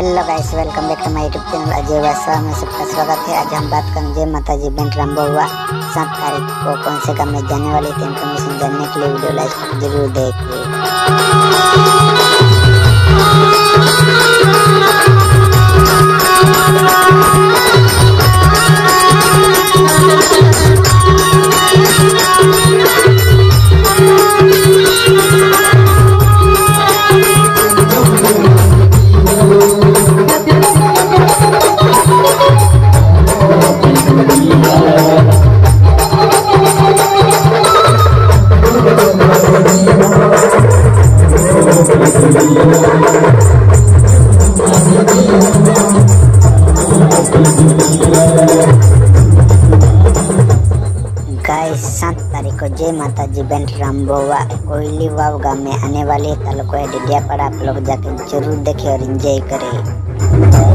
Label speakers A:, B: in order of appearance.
A: Hello guys, welcome back to my YouTube channel Ajay वैसा में सबका स्वागत है। आज हम बात करेंगे जय माता जी इवेंट आरंभ हुआ 7 तारीख को कौन से काम में जाने वाली थी। इन्फॉर्मेशन जानने के लिए वीडियो लास्ट जरूर देखिए। गाइस 7 तारीख को जय माता जी इवेंट आरंभ हुआ कोयली वाव गांव में आने वाले तालुका डिडियापाड़ा। आप लोग जाकर जरूर देखें और एंजॉय करें।